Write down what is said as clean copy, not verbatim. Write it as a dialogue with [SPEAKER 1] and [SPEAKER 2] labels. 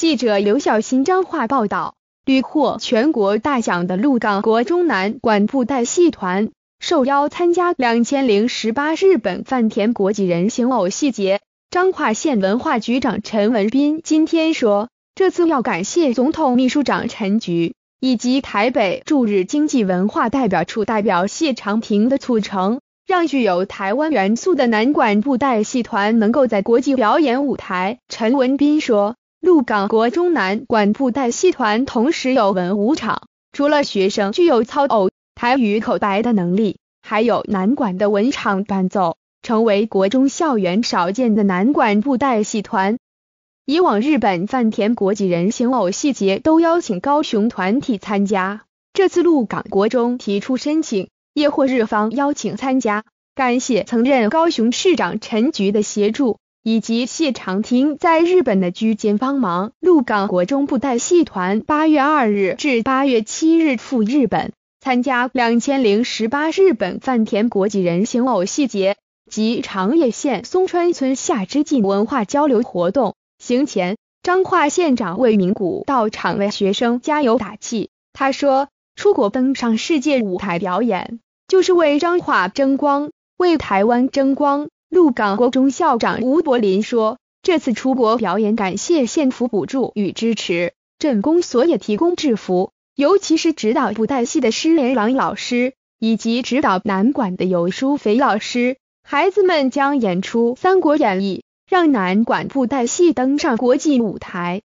[SPEAKER 1] 记者刘晓欣彰化报道，屡获全国大奖的鹿港国中南管布袋戏团受邀参加2018日本饭田国际人形偶戏节。彰化县文化局长陈文彬今天说，这次要感谢总统秘书长陈菊以及台北驻日经济文化代表处代表谢长廷的促成，让具有台湾元素的南管布袋戏团能够在国际表演舞台。陈文彬说，鹿港国中南管布袋戏团同时有文武场，除了学生具有操偶、台语口白的能力，还有南管的文场伴奏，成为国中校园少见的南管布袋戏团。以往日本饭田国际人形偶戏节都邀请高雄团体参加，这次鹿港国中提出申请，也获日方邀请参加。感谢曾任高雄市长陈菊的协助，以及谢长廷在日本的居间帮忙。鹿港国中布袋戏团8月2日至8月7日赴日本，参加2018日本饭田国际人形偶戏节及长野县松川村夏之祭文化交流活动。行前，彰化县长魏明谷到场为学生加油打气。他说，出国登上世界舞台表演，就是为彰化争光，为台湾争光。鹿港国中校长吴柏林说，这次出国表演感谢县府补助与支持，镇公所也提供制服，尤其是指导布袋戏的施连郎老师，以及指导南管的游淑肥老师。孩子们将演出《三国演义》，让南管布袋戏登上国际舞台。